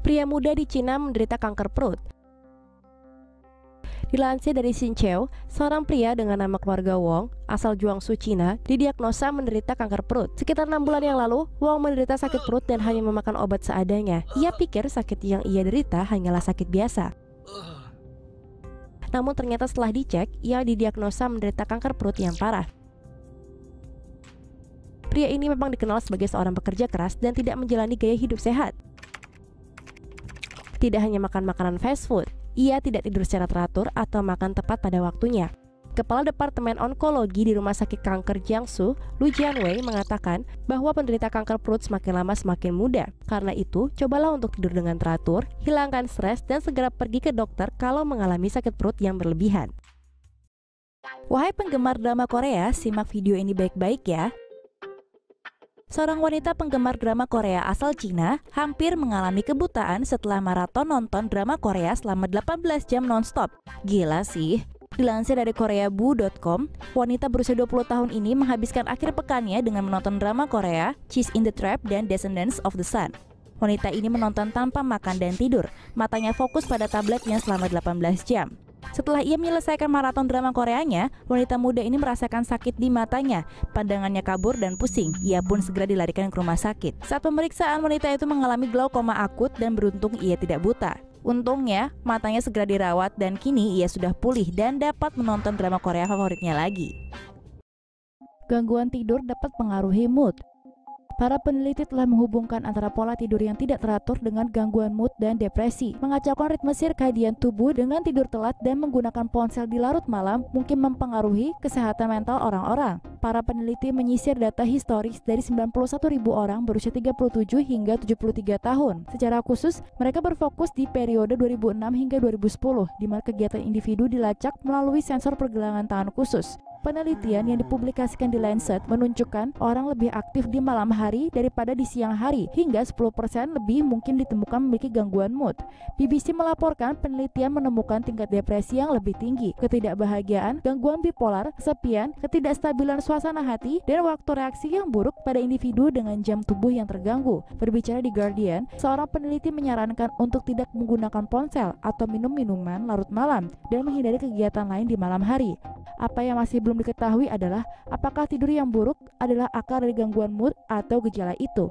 Pria muda di Cina menderita kanker perut. Dilansir dari Xinqiu, seorang pria dengan nama keluarga Wong, asal Jiangsu, Cina, didiagnosa menderita kanker perut. Sekitar 6 bulan yang lalu, Wong menderita sakit perut dan hanya memakan obat seadanya. Ia pikir sakit yang ia derita hanyalah sakit biasa. Namun ternyata setelah dicek, ia didiagnosa menderita kanker perut yang parah. Pria ini memang dikenal sebagai seorang pekerja keras dan tidak menjalani gaya hidup sehat. Tidak hanya makan makanan fast food, ia tidak tidur secara teratur atau makan tepat pada waktunya. Kepala Departemen Onkologi di Rumah Sakit Kanker Jiangsu, Lu Jianwei, mengatakan bahwa penderita kanker perut semakin lama semakin muda. Karena itu, cobalah untuk tidur dengan teratur, hilangkan stres, dan segera pergi ke dokter kalau mengalami sakit perut yang berlebihan. Wahai penggemar drama Korea, simak video ini baik-baik ya. Seorang wanita penggemar drama Korea asal Cina hampir mengalami kebutaan setelah maraton nonton drama Korea selama 18 jam nonstop. Gila sih. Dilansir dari koreabu.com, wanita berusia 20 tahun ini menghabiskan akhir pekannya dengan menonton drama Korea Cheese in the Trap dan Descendants of the Sun. Wanita ini menonton tanpa makan dan tidur, matanya fokus pada tabletnya selama 18 jam. Setelah ia menyelesaikan maraton drama Koreanya, wanita muda ini merasakan sakit di matanya, pandangannya kabur dan pusing. Ia pun segera dilarikan ke rumah sakit. Saat pemeriksaan, wanita itu mengalami glaukoma akut dan beruntung ia tidak buta. Untungnya, matanya segera dirawat dan kini ia sudah pulih dan dapat menonton drama Korea favoritnya lagi. Gangguan tidur dapat mengaruhi mood. Para peneliti telah menghubungkan antara pola tidur yang tidak teratur dengan gangguan mood dan depresi. Mengacaukan ritme sirkadian tubuh dengan tidur telat dan menggunakan ponsel di larut malam mungkin mempengaruhi kesehatan mental orang-orang. Para peneliti menyisir data historis dari 91.000 orang berusia 37 hingga 73 tahun. Secara khusus, mereka berfokus di periode 2006 hingga 2010, di mana kegiatan individu dilacak melalui sensor pergelangan tangan khusus. Penelitian yang dipublikasikan di Lancet menunjukkan orang lebih aktif di malam hari daripada di siang hari, hingga 10% lebih mungkin ditemukan memiliki gangguan mood. BBC melaporkan penelitian menemukan tingkat depresi yang lebih tinggi, ketidakbahagiaan, gangguan bipolar, kesepian, ketidakstabilan suasana hati, dan waktu reaksi yang buruk pada individu dengan jam tubuh yang terganggu. Berbicara di Guardian, seorang peneliti menyarankan untuk tidak menggunakan ponsel atau minum minuman larut malam dan menghindari kegiatan lain di malam hari. Apa yang masih belum diketahui adalah apakah tidur yang buruk adalah akar dari gangguan mood atau gejala itu.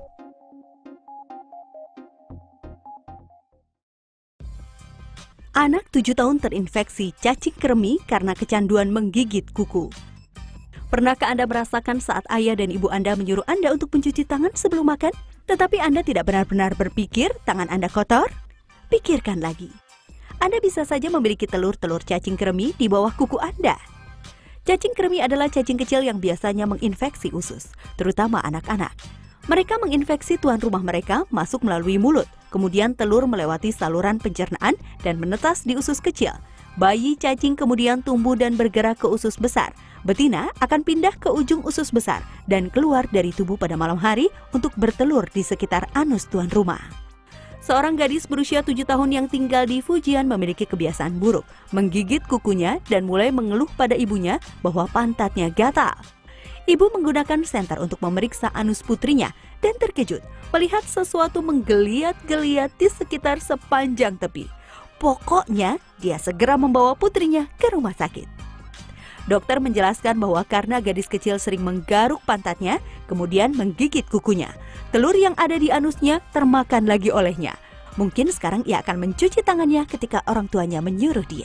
Anak 7 tahun terinfeksi cacing kremi karena kecanduan menggigit kuku. Pernahkah Anda merasakan saat ayah dan ibu Anda menyuruh Anda untuk mencuci tangan sebelum makan, tetapi Anda tidak benar-benar berpikir tangan Anda kotor? Pikirkan lagi. Anda bisa saja memiliki telur-telur cacing kremi di bawah kuku Anda. Cacing kremi adalah cacing kecil yang biasanya menginfeksi usus, terutama anak-anak. Mereka menginfeksi tuan rumah mereka masuk melalui mulut, kemudian telur melewati saluran pencernaan dan menetas di usus kecil. Bayi cacing kemudian tumbuh dan bergerak ke usus besar. Betina akan pindah ke ujung usus besar dan keluar dari tubuh pada malam hari untuk bertelur di sekitar anus tuan rumah. Seorang gadis berusia 7 tahun yang tinggal di Fujian memiliki kebiasaan buruk, menggigit kukunya dan mulai mengeluh pada ibunya bahwa pantatnya gatal. Ibu menggunakan senter untuk memeriksa anus putrinya dan terkejut melihat sesuatu menggeliat-geliat di sekitar sepanjang tepi. Pokoknya, dia segera membawa putrinya ke rumah sakit. Dokter menjelaskan bahwa karena gadis kecil sering menggaruk pantatnya, kemudian menggigit kukunya. Telur yang ada di anusnya termakan lagi olehnya. Mungkin sekarang ia akan mencuci tangannya ketika orang tuanya menyuruh dia.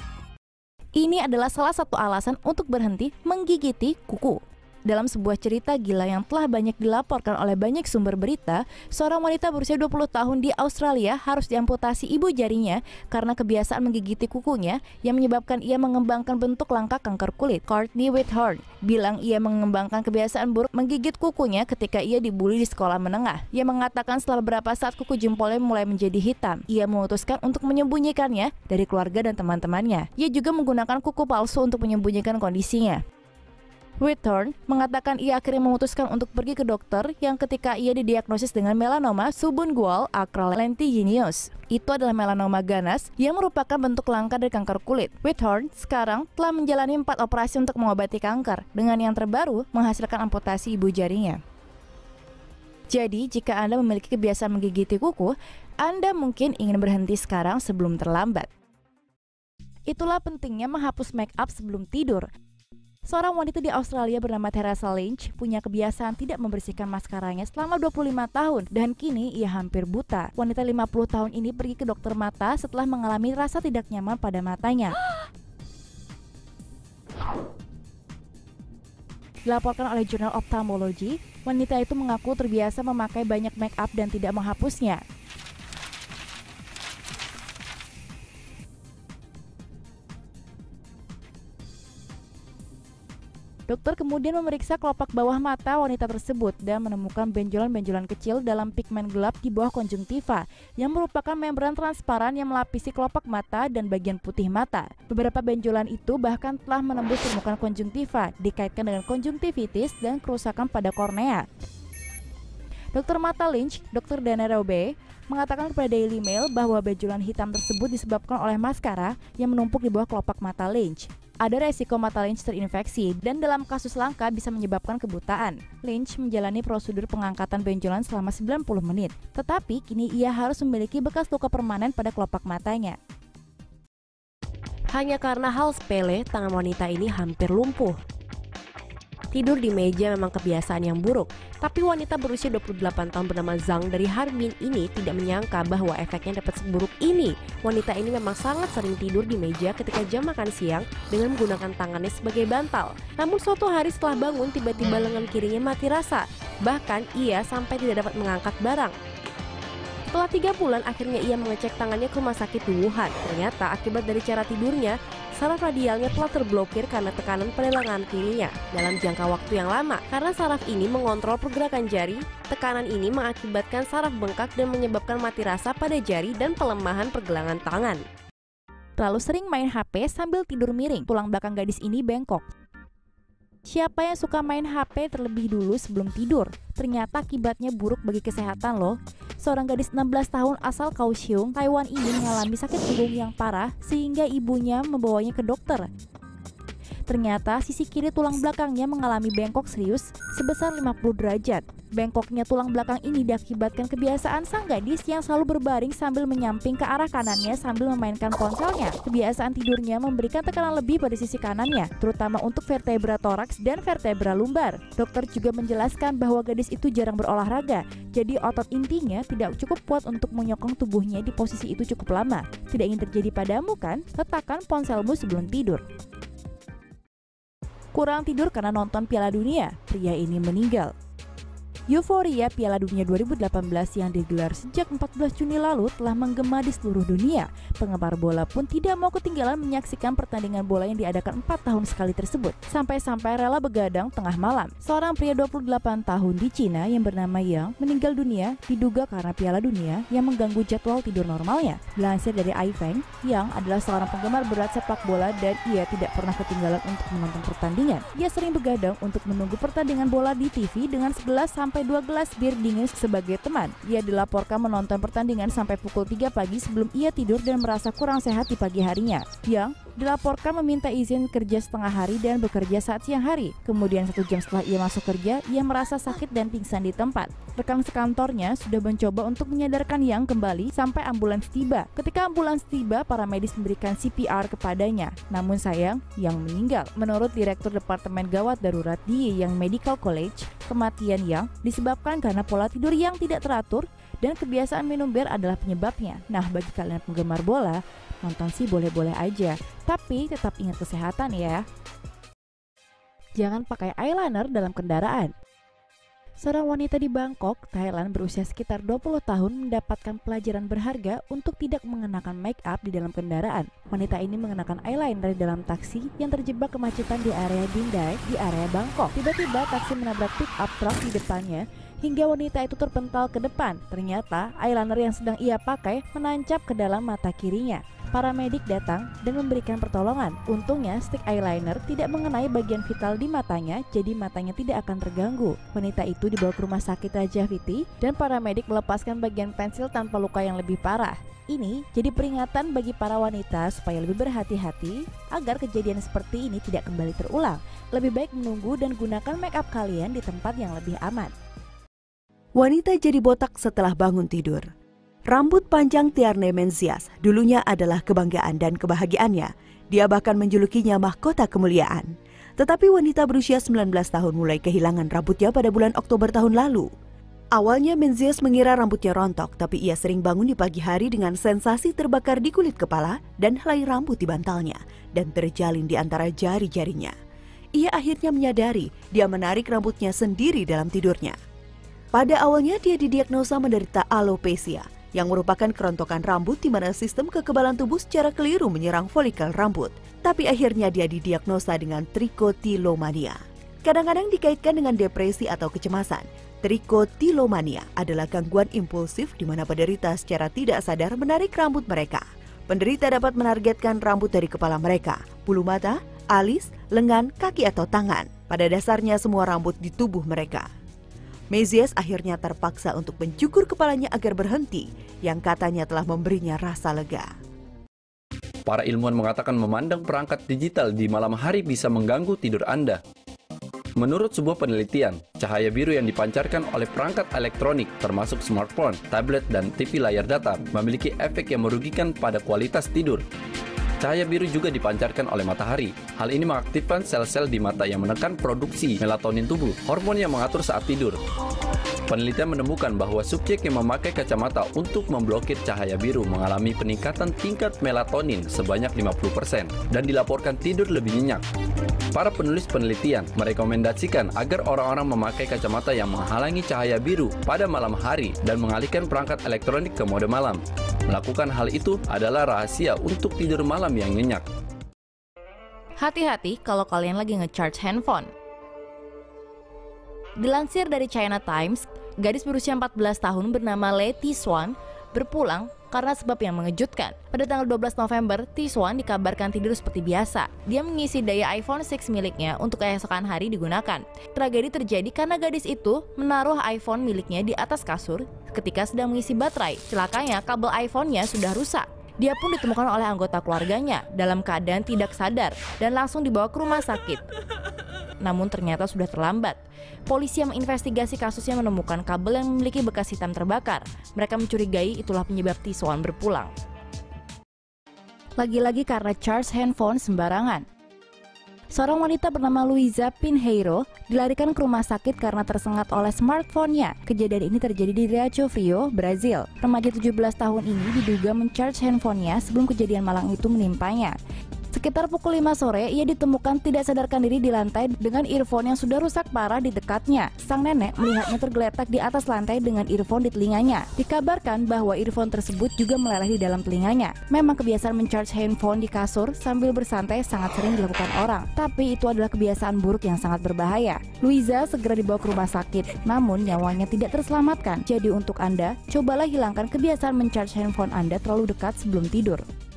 Ini adalah salah satu alasan untuk berhenti menggigiti kuku. Dalam sebuah cerita gila yang telah banyak dilaporkan oleh banyak sumber berita, seorang wanita berusia 20 tahun di Australia harus diamputasi ibu jarinya karena kebiasaan menggigiti kukunya yang menyebabkan ia mengembangkan bentuk langka kanker kulit. Courtney Whithorn bilang ia mengembangkan kebiasaan buruk menggigit kukunya ketika ia dibully di sekolah menengah. Ia mengatakan setelah beberapa saat kuku jempolnya mulai menjadi hitam, ia memutuskan untuk menyembunyikannya dari keluarga dan teman-temannya. Ia juga menggunakan kuku palsu untuk menyembunyikan kondisinya. Whithorn mengatakan ia akhirnya memutuskan untuk pergi ke dokter yang ketika ia didiagnosis dengan melanoma subungual acral lentiginous. Itu adalah melanoma ganas yang merupakan bentuk langka dari kanker kulit. Whithorn sekarang telah menjalani 4 operasi untuk mengobati kanker, dengan yang terbaru menghasilkan amputasi ibu jarinya. Jadi, jika Anda memiliki kebiasaan menggigiti kuku, Anda mungkin ingin berhenti sekarang sebelum terlambat. Itulah pentingnya menghapus make up sebelum tidur. Seorang wanita di Australia bernama Teresa Lynch punya kebiasaan tidak membersihkan maskaranya selama 25 tahun dan kini ia hampir buta. Wanita 50 tahun ini pergi ke dokter mata setelah mengalami rasa tidak nyaman pada matanya. Dilaporkan oleh jurnal Ophthalmology, wanita itu mengaku terbiasa memakai banyak make up dan tidak menghapusnya. Dokter kemudian memeriksa kelopak bawah mata wanita tersebut dan menemukan benjolan-benjolan kecil dalam pigmen gelap di bawah konjungtiva yang merupakan membran transparan yang melapisi kelopak mata dan bagian putih mata. Beberapa benjolan itu bahkan telah menembus permukaan konjungtiva, dikaitkan dengan konjungtivitis dan kerusakan pada kornea. Dokter mata Lynch, Dr. Dana Robe, mengatakan kepada Daily Mail bahwa benjolan hitam tersebut disebabkan oleh maskara yang menumpuk di bawah kelopak mata Lynch. Ada resiko mata Lynch terinfeksi dan dalam kasus langka bisa menyebabkan kebutaan. Lynch menjalani prosedur pengangkatan benjolan selama 90 menit, tetapi kini ia harus memiliki bekas luka permanen pada kelopak matanya. Hanya karena hal sepele, tangan wanita ini hampir lumpuh. Tidur di meja memang kebiasaan yang buruk, tapi wanita berusia 28 tahun bernama Zhang dari Harbin ini tidak menyangka bahwa efeknya dapat seburuk ini. Wanita ini memang sangat sering tidur di meja ketika jam makan siang dengan menggunakan tangannya sebagai bantal. Namun suatu hari setelah bangun, tiba-tiba lengan kirinya mati rasa. Bahkan ia sampai tidak dapat mengangkat barang. Setelah 3 bulan, akhirnya ia mengecek tangannya ke rumah sakit di Wuhan. Ternyata akibat dari cara tidurnya, saraf radialnya telah terblokir karena tekanan pada lengan kirinya dalam jangka waktu yang lama. Karena saraf ini mengontrol pergerakan jari, tekanan ini mengakibatkan saraf bengkak dan menyebabkan mati rasa pada jari dan pelemahan pergelangan tangan. Terlalu sering main HP sambil tidur miring, tulang belakang gadis ini bengkok. Siapa yang suka main HP terlebih dulu sebelum tidur? Ternyata akibatnya buruk bagi kesehatan loh. Seorang gadis 16 tahun asal Kaohsiung, Taiwan ini mengalami sakit punggung yang parah sehingga ibunya membawanya ke dokter. Ternyata sisi kiri tulang belakangnya mengalami bengkok serius sebesar 50 derajat. Bengkoknya tulang belakang ini diakibatkan kebiasaan sang gadis yang selalu berbaring sambil menyamping ke arah kanannya sambil memainkan ponselnya. Kebiasaan tidurnya memberikan tekanan lebih pada sisi kanannya, terutama untuk vertebra toraks dan vertebra lumbar. Dokter juga menjelaskan bahwa gadis itu jarang berolahraga, jadi otot intinya tidak cukup kuat untuk menyokong tubuhnya di posisi itu cukup lama. Tidak ingin terjadi padamu kan? Letakkan ponselmu sebelum tidur. Kurang tidur karena nonton Piala Dunia, pria ini meninggal. Euforia Piala Dunia 2018 yang digelar sejak 14 Juni lalu telah menggema di seluruh dunia. Penggemar bola pun tidak mau ketinggalan menyaksikan pertandingan bola yang diadakan 4 tahun sekali tersebut. Sampai-sampai rela begadang tengah malam. Seorang pria 28 tahun di Cina yang bernama Yang meninggal dunia diduga karena Piala Dunia yang mengganggu jadwal tidur normalnya. Dilansir dari iFeng, Yang adalah seorang penggemar berat sepak bola dan ia tidak pernah ketinggalan untuk menonton pertandingan. Ia sering begadang untuk menunggu pertandingan bola di TV dengan 11-12 gelas bir dingin sebagai teman. Ia dilaporkan menonton pertandingan sampai pukul 3 pagi sebelum ia tidur dan merasa kurang sehat di pagi harinya. Yang dilaporkan meminta izin kerja setengah hari dan bekerja saat siang hari. Kemudian 1 jam setelah ia masuk kerja, ia merasa sakit dan pingsan di tempat. Rekan sekantornya sudah mencoba untuk menyadarkan Yang kembali sampai ambulans tiba. Ketika ambulans tiba, para medis memberikan CPR kepadanya. Namun sayang, Yang meninggal. Menurut Direktur Departemen Gawat Darurat di Yang Medical College, kematian Yang disebabkan karena pola tidur yang tidak teratur dan kebiasaan minum bir adalah penyebabnya. Nah, bagi kalian penggemar bola, nonton sih boleh-boleh aja, tapi tetap ingat kesehatan ya. Jangan pakai eyeliner dalam kendaraan. Seorang wanita di Bangkok, Thailand berusia sekitar 20 tahun mendapatkan pelajaran berharga untuk tidak mengenakan make up di dalam kendaraan. Wanita ini mengenakan eyeliner di dalam taksi yang terjebak kemacetan di area Dinh Dai di area Bangkok. Tiba-tiba taksi menabrak pick up truck di depannya hingga wanita itu terpental ke depan. Ternyata eyeliner yang sedang ia pakai menancap ke dalam mata kirinya. Para medik datang dan memberikan pertolongan. Untungnya stick eyeliner tidak mengenai bagian vital di matanya, jadi matanya tidak akan terganggu. Wanita itu dibawa ke rumah sakit Raja Viti dan para medik melepaskan bagian pensil tanpa luka yang lebih parah. Ini jadi peringatan bagi para wanita supaya lebih berhati-hati agar kejadian seperti ini tidak kembali terulang. Lebih baik menunggu dan gunakan make up kalian di tempat yang lebih aman. Wanita jadi botak setelah bangun tidur. Rambut panjang Tiarne Menzies dulunya adalah kebanggaan dan kebahagiaannya. Dia bahkan menjulukinya mahkota kemuliaan. Tetapi wanita berusia 19 tahun mulai kehilangan rambutnya pada bulan Oktober tahun lalu. Awalnya Menzies mengira rambutnya rontok, tapi ia sering bangun di pagi hari dengan sensasi terbakar di kulit kepala dan helai rambut di bantalnya dan terjalin di antara jari-jarinya. Ia akhirnya menyadari dia menarik rambutnya sendiri dalam tidurnya. Pada awalnya dia didiagnosa menderita alopecia, yang merupakan kerontokan rambut di mana sistem kekebalan tubuh secara keliru menyerang folikel rambut. Tapi akhirnya dia didiagnosa dengan trichotillomania. Kadang-kadang dikaitkan dengan depresi atau kecemasan. Trichotillomania adalah gangguan impulsif di mana penderita secara tidak sadar menarik rambut mereka. Penderita dapat menargetkan rambut dari kepala mereka, bulu mata, alis, lengan, kaki atau tangan. Pada dasarnya semua rambut di tubuh mereka. Menzies akhirnya terpaksa untuk mencukur kepalanya agar berhenti, yang katanya telah memberinya rasa lega. Para ilmuwan mengatakan memandang perangkat digital di malam hari bisa mengganggu tidur Anda. Menurut sebuah penelitian, cahaya biru yang dipancarkan oleh perangkat elektronik termasuk smartphone, tablet, dan TV layar datar memiliki efek yang merugikan pada kualitas tidur. Cahaya biru juga dipancarkan oleh matahari. Hal ini mengaktifkan sel-sel di mata yang menekan produksi melatonin tubuh, hormon yang mengatur saat tidur. Penelitian menemukan bahwa subjek yang memakai kacamata untuk memblokir cahaya biru mengalami peningkatan tingkat melatonin sebanyak 50% dan dilaporkan tidur lebih nyenyak. Para penulis penelitian merekomendasikan agar orang-orang memakai kacamata yang menghalangi cahaya biru pada malam hari dan mengalihkan perangkat elektronik ke mode malam. Melakukan hal itu adalah rahasia untuk tidur malam yang nyenyak. Hati-hati kalau kalian lagi nge-charge handphone. Dilansir dari China Times, gadis berusia 14 tahun bernama Le Tiswan berpulang karena sebab yang mengejutkan. Pada tanggal 12 November, Tiswan dikabarkan tidur seperti biasa. Dia mengisi daya iPhone 6 miliknya untuk keesokan hari digunakan. Tragedi terjadi karena gadis itu menaruh iPhone miliknya di atas kasur ketika sedang mengisi baterai. Celakanya, kabel iPhone-nya sudah rusak. Dia pun ditemukan oleh anggota keluarganya dalam keadaan tidak sadar dan langsung dibawa ke rumah sakit. Namun ternyata sudah terlambat. Polisi yang menginvestigasi kasusnya menemukan kabel yang memiliki bekas hitam terbakar. Mereka mencurigai itulah penyebab Tiswan berpulang. Lagi-lagi karena charge handphone sembarangan. Seorang wanita bernama Luisa Pinheiro dilarikan ke rumah sakit karena tersengat oleh smartphone-nya. Kejadian ini terjadi di Rio Frio, Brazil. Remaja 17 tahun ini diduga men-charge handphone-nya sebelum kejadian malang itu menimpanya. Sekitar pukul 5 sore, ia ditemukan tidak sadarkan diri di lantai dengan earphone yang sudah rusak parah di dekatnya. Sang nenek melihatnya tergeletak di atas lantai dengan earphone di telinganya. Dikabarkan bahwa earphone tersebut juga meleleh di dalam telinganya. Memang kebiasaan men-charge handphone di kasur sambil bersantai sangat sering dilakukan orang. Tapi itu adalah kebiasaan buruk yang sangat berbahaya. Luisa segera dibawa ke rumah sakit, namun nyawanya tidak terselamatkan. Jadi untuk Anda, cobalah hilangkan kebiasaan men-charge handphone Anda terlalu dekat sebelum tidur.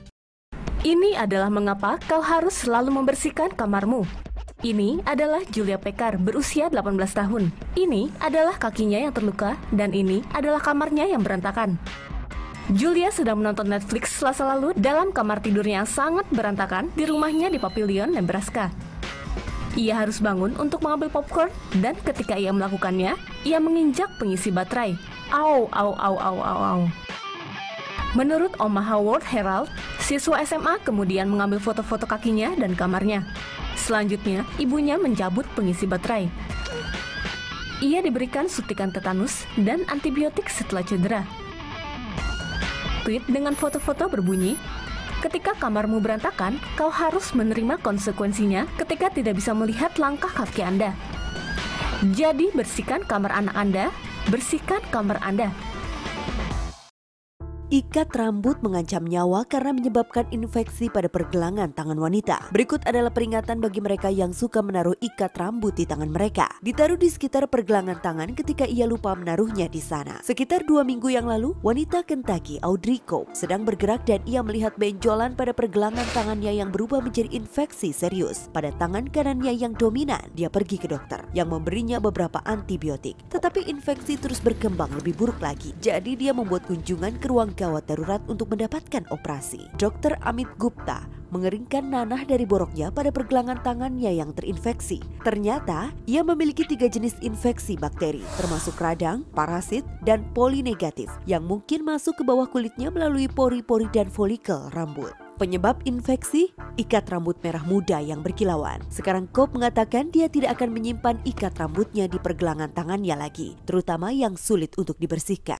Ini adalah mengapa kau harus selalu membersihkan kamarmu. Ini adalah Julia Pekar berusia 18 tahun. Ini adalah kakinya yang terluka dan ini adalah kamarnya yang berantakan. Julia sedang menonton Netflix Selasa lalu dalam kamar tidurnya yang sangat berantakan di rumahnya di Papillion, Nebraska. Ia harus bangun untuk mengambil popcorn dan ketika ia melakukannya, ia menginjak pengisi baterai. Au, au, au, au, au, au. Menurut Omaha World Herald, siswa SMA kemudian mengambil foto-foto kakinya dan kamarnya. Selanjutnya, ibunya mencabut pengisi baterai. Ia diberikan suntikan tetanus dan antibiotik setelah cedera. Tweet dengan foto-foto berbunyi, "Ketika kamarmu berantakan, kau harus menerima konsekuensinya ketika tidak bisa melihat langkah kaki Anda. Jadi bersihkan kamar anak Anda, bersihkan kamar Anda." Ikat rambut mengancam nyawa karena menyebabkan infeksi pada pergelangan tangan wanita. Berikut adalah peringatan bagi mereka yang suka menaruh ikat rambut di tangan mereka. Ditaruh di sekitar pergelangan tangan ketika ia lupa menaruhnya di sana. Sekitar 2 minggu yang lalu, wanita Kentucky Audrey Cope sedang bergerak dan ia melihat benjolan pada pergelangan tangannya yang berubah menjadi infeksi serius pada tangan kanannya yang dominan. Dia pergi ke dokter yang memberinya beberapa antibiotik. Tetapi infeksi terus berkembang lebih buruk lagi. Jadi dia membuat kunjungan ke ruang gawat darurat untuk mendapatkan operasi. Dr. Amit Gupta, mengeringkan nanah dari boroknya pada pergelangan tangannya yang terinfeksi. Ternyata, ia memiliki 3 jenis infeksi bakteri, termasuk radang, parasit, dan polinegatif, yang mungkin masuk ke bawah kulitnya melalui pori-pori dan folikel rambut. Penyebab infeksi, ikat rambut merah muda yang berkilauan. Sekarang Cobb mengatakan dia tidak akan menyimpan ikat rambutnya di pergelangan tangannya lagi, terutama yang sulit untuk dibersihkan.